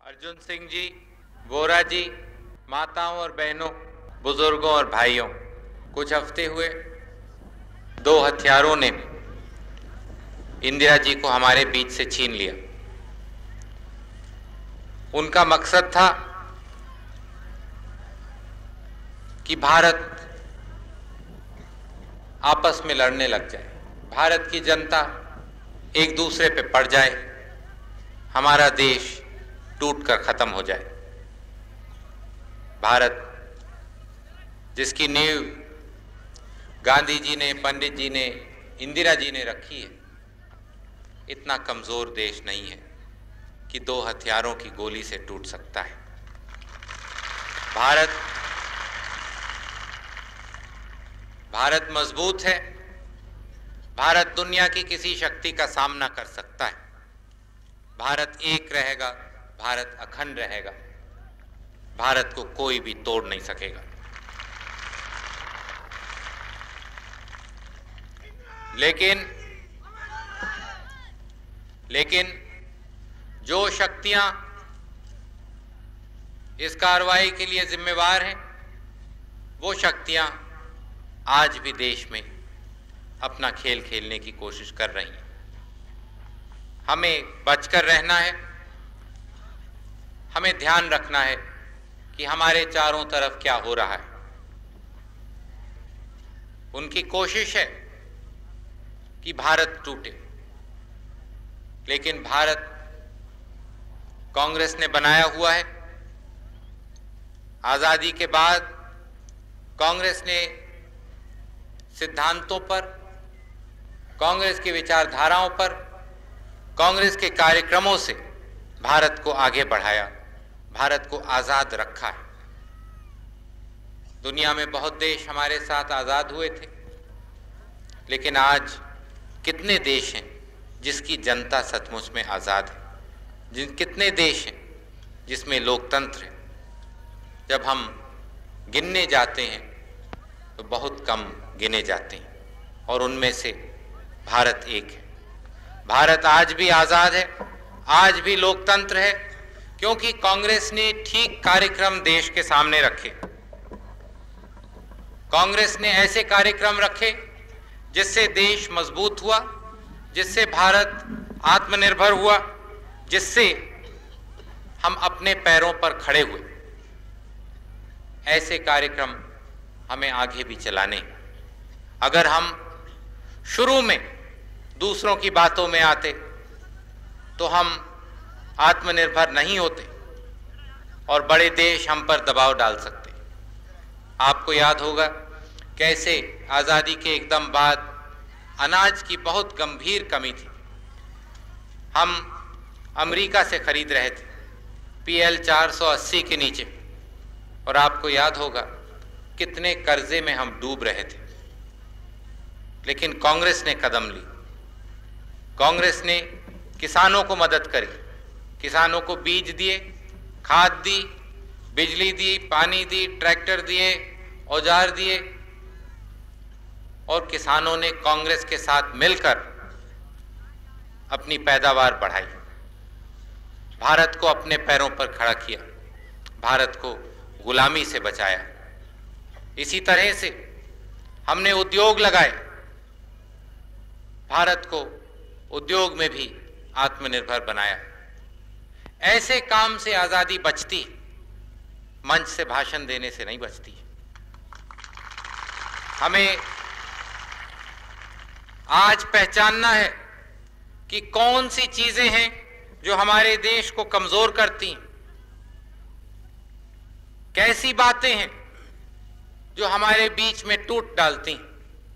अर्जुन सिंह जी, वोरा जी, माताओं और बहनों, बुजुर्गों और भाइयों, कुछ हफ्ते हुए दो हथियारों ने इंदिरा जी को हमारे बीच से छीन लिया। उनका मकसद था कि भारत आपस में लड़ने लग जाए, भारत की जनता एक दूसरे पे पड़ जाए, हमारा देश टूटकर खत्म हो जाए। भारत जिसकी नींव गांधी जी ने, पंडित जी ने, इंदिरा जी ने रखी है, इतना कमजोर देश नहीं है कि दो हथियारों की गोली से टूट सकता है। भारत मजबूत है। भारत दुनिया की किसी शक्ति का सामना कर सकता है। भारत एक रहेगा, भारत अखंड रहेगा, भारत को कोई भी तोड़ नहीं सकेगा। लेकिन जो शक्तियां इस कार्रवाई के लिए जिम्मेवार हैं, वो शक्तियां आज भी देश में अपना खेल खेलने की कोशिश कर रही हैं। हमें बचकर रहना है। हमें ध्यान रखना है कि हमारे चारों तरफ क्या हो रहा है। उनकी कोशिश है कि भारत टूटे, लेकिन भारत कांग्रेस ने बनाया हुआ है। आजादी के बाद कांग्रेस ने सिद्धांतों पर, कांग्रेस की विचारधाराओं पर, कांग्रेस के कार्यक्रमों से भारत को आगे बढ़ाया, भारत को आजाद रखा है। दुनिया में बहुत देश हमारे साथ आजाद हुए थे, लेकिन आज कितने देश हैं जिसकी जनता सचमुच में आजाद है? कितने देश हैं जिसमें लोकतंत्र है? जब हम गिनने जाते हैं तो बहुत कम गिने जाते हैं, और उनमें से भारत एक है। भारत आज भी आजाद है, आज भी लोकतंत्र है, क्योंकि कांग्रेस ने ठीक कार्यक्रम देश के सामने रखे। कांग्रेस ने ऐसे कार्यक्रम रखे जिससे देश मजबूत हुआ, जिससे भारत आत्मनिर्भर हुआ, जिससे हम अपने पैरों पर खड़े हुए। ऐसे कार्यक्रम हमें आगे भी चलाने हैं। अगर हम शुरू में दूसरों की बातों में आते तो हम आत्मनिर्भर नहीं होते और बड़े देश हम पर दबाव डाल सकते। आपको याद होगा कैसे आज़ादी के एकदम बाद अनाज की बहुत गंभीर कमी थी। हम अमेरिका से खरीद रहे थे PL 480 के नीचे, और आपको याद होगा कितने कर्जे में हम डूब रहे थे। लेकिन कांग्रेस ने कदम ली। कांग्रेस ने किसानों को मदद करी, किसानों को बीज दिए, खाद दी, बिजली दी, पानी दी, ट्रैक्टर दिए, औजार दिए, और किसानों ने कांग्रेस के साथ मिलकर अपनी पैदावार बढ़ाई, भारत को अपने पैरों पर खड़ा किया, भारत को गुलामी से बचाया। इसी तरह से हमने उद्योग लगाए, भारत को उद्योग में भी आत्मनिर्भर बनाया। ऐसे काम से आजादी बचती, मंच से भाषण देने से नहीं बचती। हमें आज पहचानना है कि कौन सी चीजें हैं जो हमारे देश को कमजोर करती हैं, कैसी बातें हैं जो हमारे बीच में टूट डालती हैं।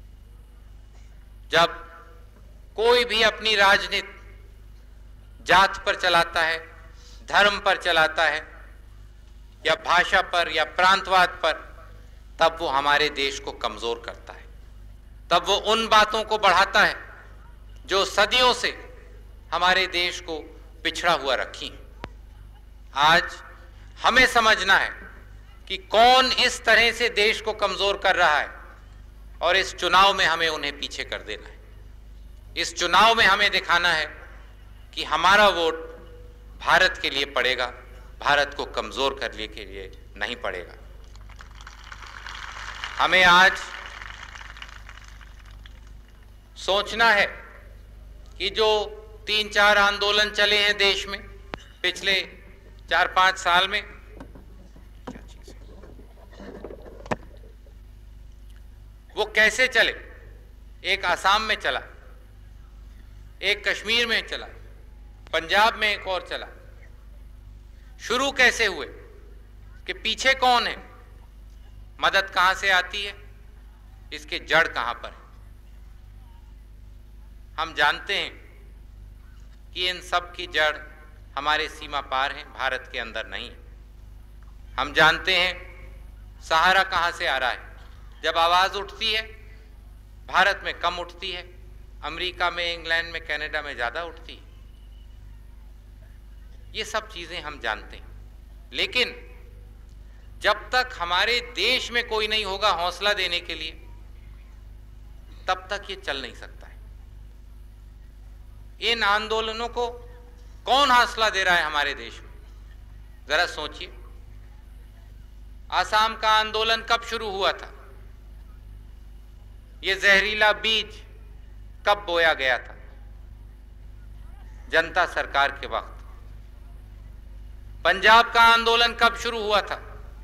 जब कोई भी अपनी राजनीति जात पर चलाता है, धर्म पर चलाता है, या भाषा पर या प्रांतवाद पर, तब वो हमारे देश को कमजोर करता है। तब वो उन बातों को बढ़ाता है जो सदियों से हमारे देश को पिछड़ा हुआ रखी। आज हमें समझना है कि कौन इस तरह से देश को कमजोर कर रहा है, और इस चुनाव में हमें उन्हें पीछे कर देना है। इस चुनाव में हमें दिखाना है कि हमारा वोट भारत के लिए पड़ेगा, भारत को कमजोर करने के लिए नहीं पड़ेगा। हमें आज सोचना है कि जो 3-4 आंदोलन चले हैं देश में पिछले 4-5 साल में, वो कैसे चले। एक आसाम में चला, एक कश्मीर में चला, पंजाब में एक और चला। शुरू कैसे हुए, कि पीछे कौन है, मदद कहां से आती है, इसके जड़ कहां पर है। हम जानते हैं कि इन सब की जड़ हमारे सीमा पार है, भारत के अंदर नहीं है। हम जानते हैं सहारा कहां से आ रहा है। जब आवाज उठती है भारत में कम उठती है, अमेरिका में, इंग्लैंड में, कनाडा में ज्यादा उठती है। ये सब चीजें हम जानते हैं, लेकिन जब तक हमारे देश में कोई नहीं होगा हौसला देने के लिए, तब तक ये चल नहीं सकता है। इन आंदोलनों को कौन हौसला दे रहा है हमारे देश में, जरा सोचिए। आसाम का आंदोलन कब शुरू हुआ था, ये जहरीला बीज कब बोया गया था, जनता सरकार के वक्त। पंजाब का आंदोलन कब शुरू हुआ था,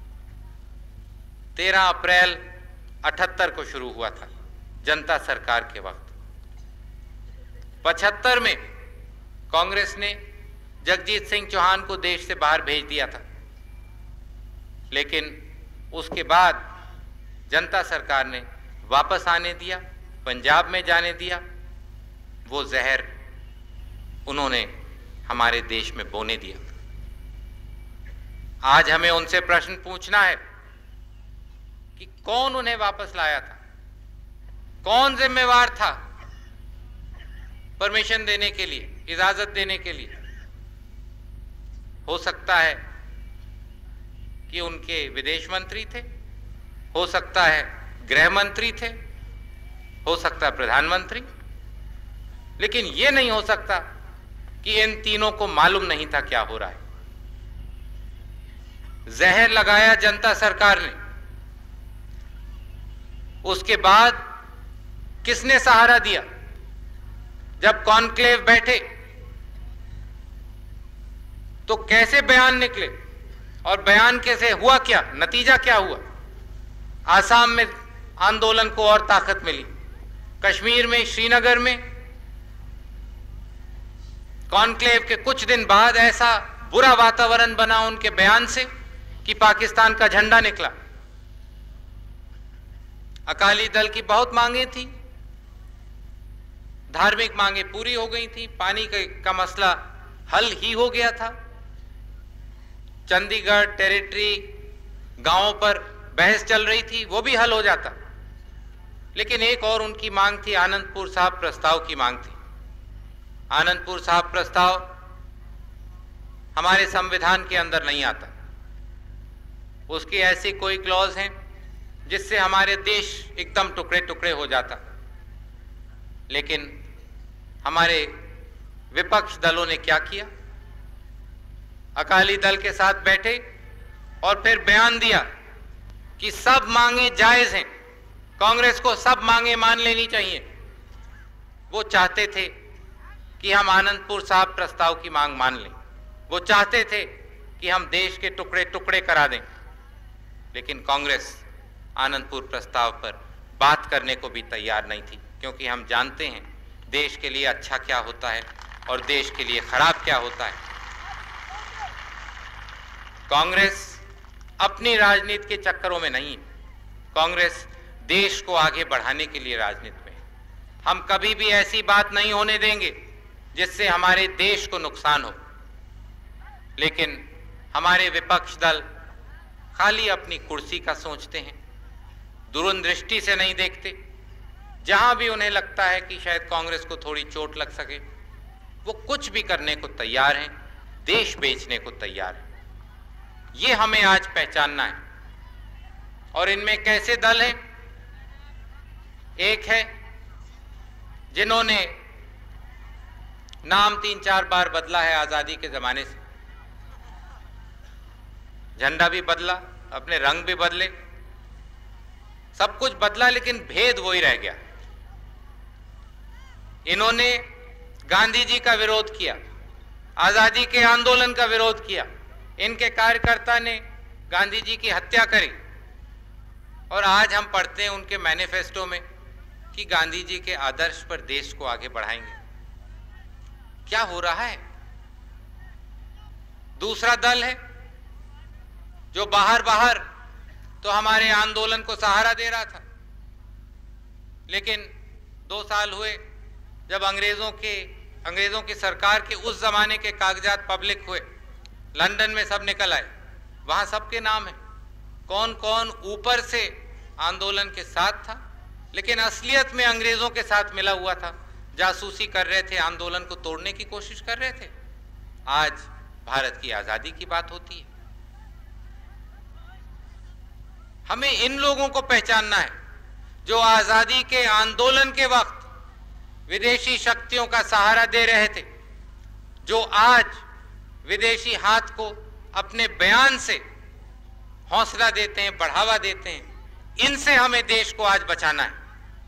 13 अप्रैल 78 को शुरू हुआ था, जनता सरकार के वक्त। 75 में कांग्रेस ने जगजीत सिंह चौहान को देश से बाहर भेज दिया था, लेकिन उसके बाद जनता सरकार ने वापस आने दिया, पंजाब में जाने दिया। वो जहर उन्होंने हमारे देश में बोने दिया। आज हमें उनसे प्रश्न पूछना है कि कौन उन्हें वापस लाया था, कौन जिम्मेवार था परमिशन देने के लिए, इजाजत देने के लिए। हो सकता है कि उनके विदेश मंत्री थे, हो सकता है गृह मंत्री थे, हो सकता है प्रधानमंत्री, लेकिन यह नहीं हो सकता कि इन तीनों को मालूम नहीं था क्या हो रहा है। जहर लगाया जनता सरकार ने, उसके बाद किसने सहारा दिया। जब कॉन्क्लेव बैठे तो कैसे बयान निकले, और बयान कैसे हुआ, क्या नतीजा क्या हुआ। आसाम में आंदोलन को और ताकत मिली, कश्मीर में, श्रीनगर में कॉन्क्लेव के कुछ दिन बाद ऐसा बुरा वातावरण बना उनके बयान से कि पाकिस्तान का झंडा निकला। अकाली दल की बहुत मांगे थी, धार्मिक मांगे पूरी हो गई थी, पानी का मसला हल ही हो गया था। चंडीगढ़ टेरिटरी गांवों पर बहस चल रही थी, वो भी हल हो जाता। लेकिन एक और उनकी मांग थी, आनंदपुर साहब प्रस्ताव की मांग थी। आनंदपुर साहब प्रस्ताव हमारे संविधान के अंदर नहीं आता। उसकी ऐसी कोई क्लॉज है जिससे हमारे देश एकदम टुकड़े टुकड़े हो जाता। लेकिन हमारे विपक्ष दलों ने क्या किया, अकाली दल के साथ बैठे और फिर बयान दिया कि सब मांगे जायज हैं, कांग्रेस को सब मांगे मान लेनी चाहिए। वो चाहते थे कि हम आनंदपुर साहब प्रस्ताव की मांग मान लें, वो चाहते थे कि हम देश के टुकड़े टुकड़े करा दें। लेकिन कांग्रेस आनंदपुर प्रस्ताव पर बात करने को भी तैयार नहीं थी, क्योंकि हम जानते हैं देश के लिए अच्छा क्या होता है और देश के लिए खराब क्या होता है। कांग्रेस अपनी राजनीति के चक्करों में नहीं, कांग्रेस देश को आगे बढ़ाने के लिए राजनीति में। हम कभी भी ऐसी बात नहीं होने देंगे जिससे हमारे देश को नुकसान हो। लेकिन हमारे विपक्ष दल खाली अपनी कुर्सी का सोचते हैं, दूरदृष्टि से नहीं देखते। जहां भी उन्हें लगता है कि शायद कांग्रेस को थोड़ी चोट लग सके, वो कुछ भी करने को तैयार हैं, देश बेचने को तैयार हैं। ये हमें आज पहचानना है। और इनमें कैसे दल हैं? एक है जिन्होंने नाम 3-4 बार बदला है आजादी के जमाने से, झंडा भी बदला, अपने रंग भी बदले, सब कुछ बदला, लेकिन भेद वही रह गया। इन्होंने गांधी जी का विरोध किया, आजादी के आंदोलन का विरोध किया, इनके कार्यकर्ता ने गांधी जी की हत्या करी, और आज हम पढ़ते हैं उनके मैनिफेस्टो में कि गांधी जी के आदर्श पर देश को आगे बढ़ाएंगे। क्या हो रहा है? दूसरा दल है जो बाहर बाहर तो हमारे आंदोलन को सहारा दे रहा था, लेकिन 2 साल हुए जब अंग्रेजों की सरकार के उस जमाने के कागजात पब्लिक हुए, लंदन में सब निकल आए, वहां सबके नाम है, कौन कौन ऊपर से आंदोलन के साथ था, लेकिन असलियत में अंग्रेजों के साथ मिला हुआ था, जासूसी कर रहे थे, आंदोलन को तोड़ने की कोशिश कर रहे थे। आज भारत की आजादी की बात होती है। हमें इन लोगों को पहचानना है जो आजादी के आंदोलन के वक्त विदेशी शक्तियों का सहारा दे रहे थे, जो आज विदेशी हाथ को अपने बयान से हौसला देते हैं, बढ़ावा देते हैं। इनसे हमें देश को आज बचाना है।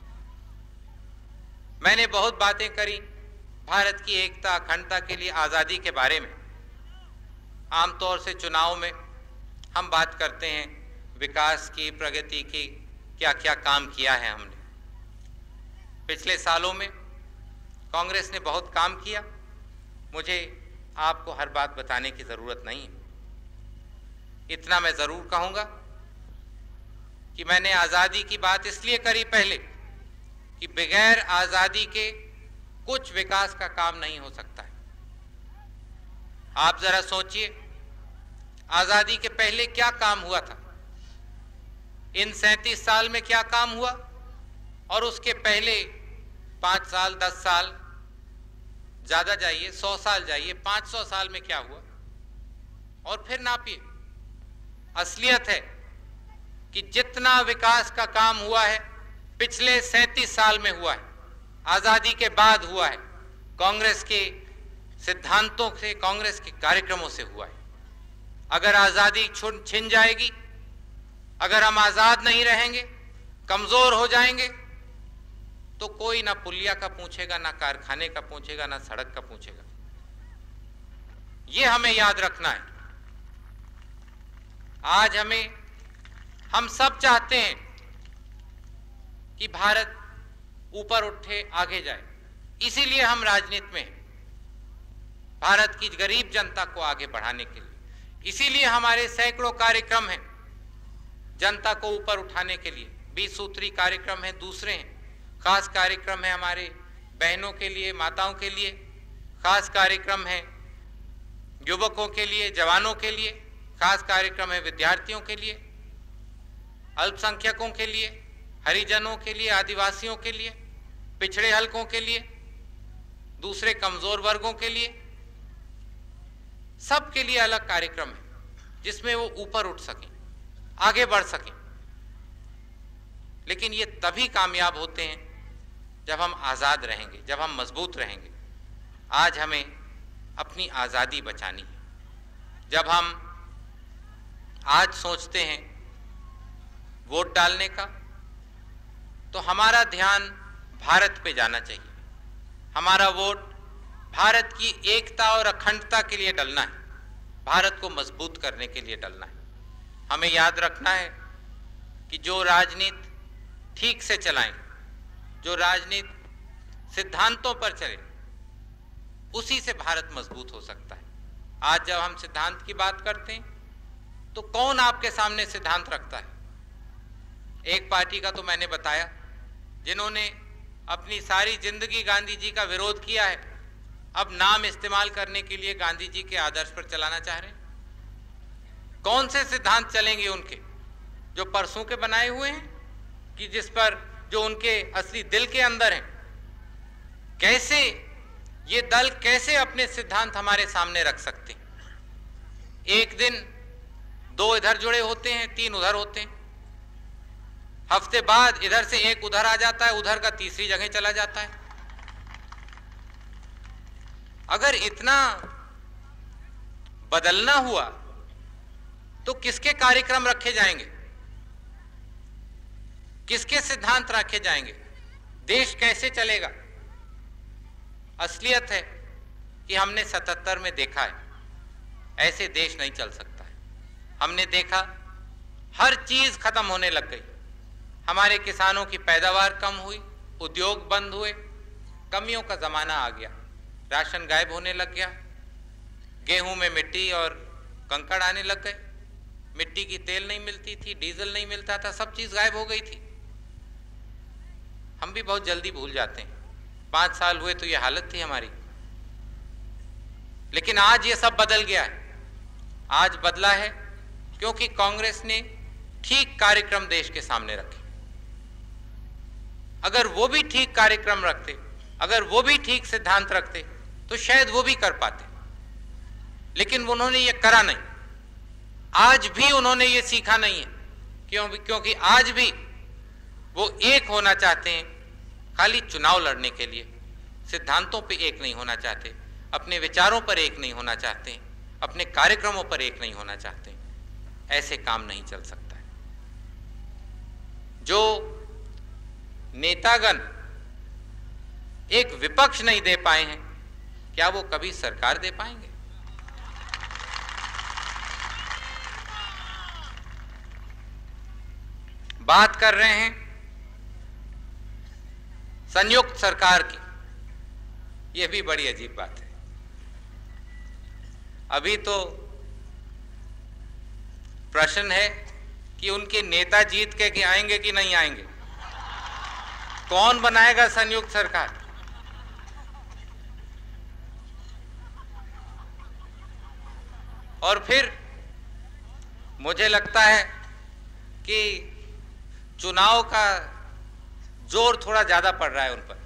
मैंने बहुत बातें करी भारत की एकता अखंडता के लिए, आजादी के बारे में। आमतौर से चुनाव में हम बात करते हैं विकास की, प्रगति की, क्या क्या काम किया है हमने। पिछले सालों में कांग्रेस ने बहुत काम किया, मुझे आपको हर बात बताने की जरूरत नहीं है। इतना मैं जरूर कहूंगा कि मैंने आजादी की बात इसलिए करी पहले कि बगैर आजादी के कुछ विकास का काम नहीं हो सकता है। आप जरा सोचिए, आजादी के पहले क्या काम हुआ था, इन 37 साल में क्या काम हुआ, और उसके पहले 5 साल, 10 साल, ज्यादा जाइए 100 साल जाइए, 500 साल में क्या हुआ, और फिर नापिए। असलियत है कि जितना विकास का काम हुआ है पिछले 37 साल में हुआ है, आजादी के बाद हुआ है, कांग्रेस के सिद्धांतों से, कांग्रेस के कार्यक्रमों से हुआ है। अगर आजादी छिन जाएगी, अगर हम आजाद नहीं रहेंगे, कमजोर हो जाएंगे, तो कोई ना पुलिया का पूछेगा, ना कारखाने का पूछेगा, ना सड़क का पूछेगा। यह हमें याद रखना है। आज हम सब चाहते हैं कि भारत ऊपर उठे, आगे जाए, इसीलिए हम राजनीति में हैं, भारत की गरीब जनता को आगे बढ़ाने के लिए। इसीलिए हमारे सैकड़ों कार्यक्रम हैं जनता को ऊपर उठाने के लिए। 20 सूत्री कार्यक्रम हैं, दूसरे हैं, खास कार्यक्रम है हमारे बहनों के लिए, माताओं के लिए, खास कार्यक्रम है युवकों के लिए, जवानों के लिए, खास कार्यक्रम है विद्यार्थियों के लिए, अल्पसंख्यकों के लिए, हरिजनों के लिए, आदिवासियों के लिए, पिछड़े हलकों के लिए, दूसरे कमजोर वर्गों के लिए, सबके लिए अलग कार्यक्रम है जिसमें वो ऊपर उठ सकें, आगे बढ़ सकें। लेकिन ये तभी कामयाब होते हैं जब हम आजाद रहेंगे, जब हम मजबूत रहेंगे। आज हमें अपनी आजादी बचानी है। जब हम आज सोचते हैं वोट डालने का, तो हमारा ध्यान भारत पे जाना चाहिए। हमारा वोट भारत की एकता और अखंडता के लिए डलना है, भारत को मजबूत करने के लिए डलना है। हमें याद रखना है कि जो राजनीति ठीक से चलाएं, जो राजनीति सिद्धांतों पर चले, उसी से भारत मजबूत हो सकता है। आज जब हम सिद्धांत की बात करते हैं तो कौन आपके सामने सिद्धांत रखता है? एक पार्टी का तो मैंने बताया, जिन्होंने अपनी सारी जिंदगी गांधी जी का विरोध किया है, अब नाम इस्तेमाल करने के लिए गांधी जी के आदर्श पर चलाना चाह रहे हैं। कौन से सिद्धांत चलेंगे उनके, जो परसों के बनाए हुए हैं, कि जिस पर जो उनके असली दिल के अंदर हैं? कैसे ये दल कैसे अपने सिद्धांत हमारे सामने रख सकते हैं? एक दिन 2 इधर जुड़े होते हैं, 3 उधर होते हैं, हफ्ते बाद इधर से एक उधर आ जाता है, उधर का तीसरी जगह चला जाता है। अगर इतना बदलना हुआ तो किसके कार्यक्रम रखे जाएंगे, किसके सिद्धांत रखे जाएंगे, देश कैसे चलेगा? असलियत है कि हमने 77 में देखा है, ऐसे देश नहीं चल सकता है। हमने देखा हर चीज खत्म होने लग गई, हमारे किसानों की पैदावार कम हुई, उद्योग बंद हुए, कमियों का जमाना आ गया, राशन गायब होने लग गया, गेहूं में मिट्टी और कंकड़ आने लग गए, मिट्टी की तेल नहीं मिलती थी, डीजल नहीं मिलता था, सब चीज गायब हो गई थी। हम भी बहुत जल्दी भूल जाते हैं, 5 साल हुए तो ये हालत थी हमारी। लेकिन आज ये सब बदल गया है। आज बदला है क्योंकि कांग्रेस ने ठीक कार्यक्रम देश के सामने रखे। अगर वो भी ठीक कार्यक्रम रखते, अगर वो भी ठीक सिद्धांत रखते तो शायद वो भी कर पाते, लेकिन उन्होंने ये करा नहीं। आज भी उन्होंने ये सीखा नहीं है, क्योंकि आज भी वो एक होना चाहते हैं, खाली चुनाव लड़ने के लिए। सिद्धांतों पे एक नहीं होना चाहते, अपने विचारों पर एक नहीं होना चाहते, अपने कार्यक्रमों पर एक नहीं होना चाहते। ऐसे काम नहीं चल सकता है। जो नेतागण एक विपक्ष नहीं दे पाए हैं, क्या वो कभी सरकार दे पाएंगे? बात कर रहे हैं संयुक्त सरकार की, यह भी बड़ी अजीब बात है। अभी तो प्रश्न है कि उनके नेता जीत के आएंगे कि नहीं आएंगे, कौन बनाएगा संयुक्त सरकार? और फिर मुझे लगता है कि चुनाव का जोर थोड़ा ज्यादा पड़ रहा है उन पर,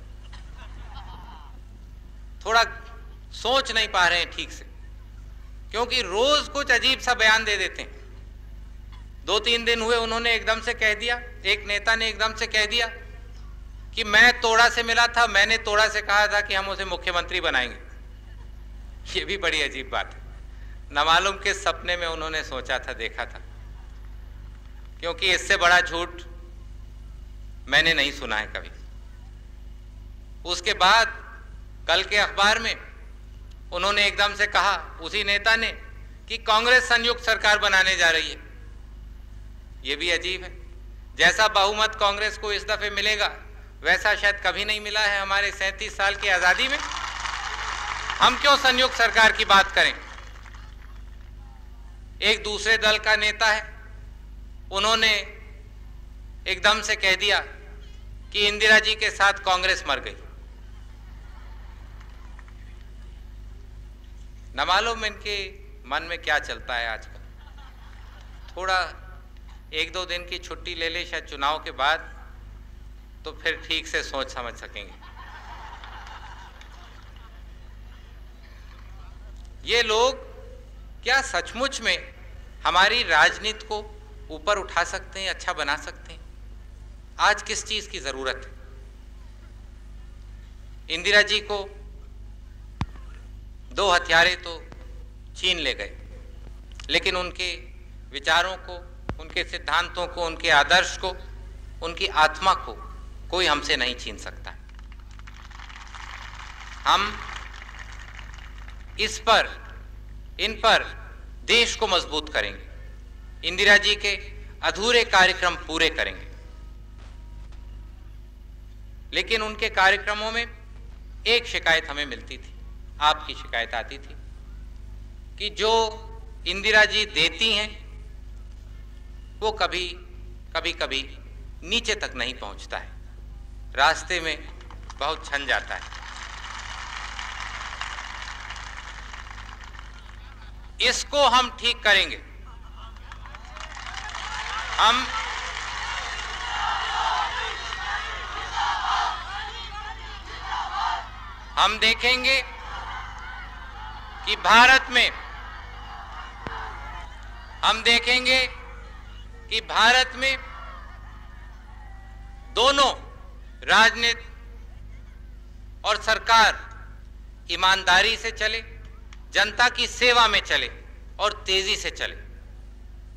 थोड़ा सोच नहीं पा रहे हैं ठीक से, क्योंकि रोज कुछ अजीब सा बयान दे देते हैं। 2-3 दिन हुए उन्होंने एकदम से कह दिया, एक नेता ने एकदम से कह दिया कि मैं तोड़ा से मिला था, मैंने तोड़ा से कहा था कि हम उसे मुख्यमंत्री बनाएंगे। ये भी बड़ी अजीब बात है, न मालूम किस सपने में उन्होंने सोचा था, देखा था, क्योंकि इससे बड़ा झूठ मैंने नहीं सुना है कभी। उसके बाद कल के अखबार में उन्होंने एकदम से कहा, उसी नेता ने, कि कांग्रेस संयुक्त सरकार बनाने जा रही है। यह भी अजीब है, जैसा बहुमत कांग्रेस को इस दफे मिलेगा वैसा शायद कभी नहीं मिला है हमारे 37 साल की आजादी में। हम क्यों संयुक्त सरकार की बात करें? एक दूसरे दल का नेता है, उन्होंने एकदम से कह दिया कि इंदिरा जी के साथ कांग्रेस मर गई। न मालूम इनके मन में क्या चलता है आजकल। थोड़ा 1-2 दिन की छुट्टी ले ले शायद चुनाव के बाद, तो फिर ठीक से सोच समझ सकेंगे। ये लोग क्या सचमुच में हमारी राजनीति को ऊपर उठा सकते हैं, अच्छा बना सकते हैं? आज किस चीज की जरूरत है? इंदिरा जी को 2 हथियारे तो छीन ले गए, लेकिन उनके विचारों को, उनके सिद्धांतों को, उनके आदर्श को, उनकी आत्मा को कोई हमसे नहीं छीन सकता। हम इन पर देश को मजबूत करेंगे, इंदिरा जी के अधूरे कार्यक्रम पूरे करेंगे। लेकिन उनके कार्यक्रमों में एक शिकायत हमें मिलती थी, आपकी शिकायत आती थी कि जो इंदिरा जी देती हैं वो कभी कभी नीचे तक नहीं पहुंचता है, रास्ते में बहुत छन जाता है। इसको हम ठीक करेंगे। हम देखेंगे कि भारत में दोनों राजनीति और सरकार ईमानदारी से चले, जनता की सेवा में चले और तेजी से चले।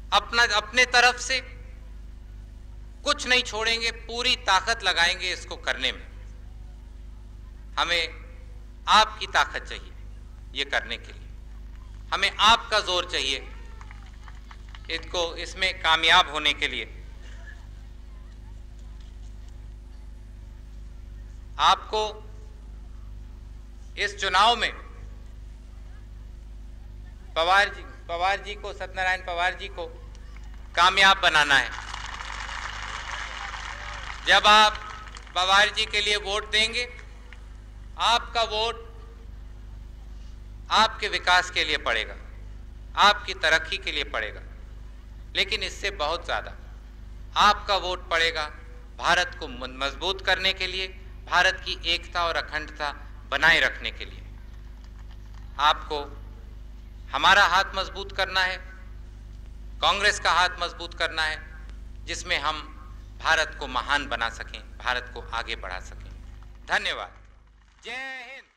अपने तरफ से कुछ नहीं छोड़ेंगे, पूरी ताकत लगाएंगे इसको करने में। हमें आपकी ताकत चाहिए ये करने के लिए, हमें आपका जोर चाहिए इसमें कामयाब होने के लिए। आपको इस चुनाव में पवार जी को, सत्यनारायण पवार जी को कामयाब बनाना है। जब आप पवार जी के लिए वोट देंगे, आपका वोट आपके विकास के लिए पड़ेगा, आपकी तरक्की के लिए पड़ेगा, लेकिन इससे बहुत ज़्यादा आपका वोट पड़ेगा भारत को मजबूत करने के लिए, भारत की एकता और अखंडता बनाए रखने के लिए। आपको हमारा हाथ मजबूत करना है, कांग्रेस का हाथ मजबूत करना है, जिसमें हम भारत को महान बना सकें, भारत को आगे बढ़ा सकें। धन्यवाद। जय हिंद।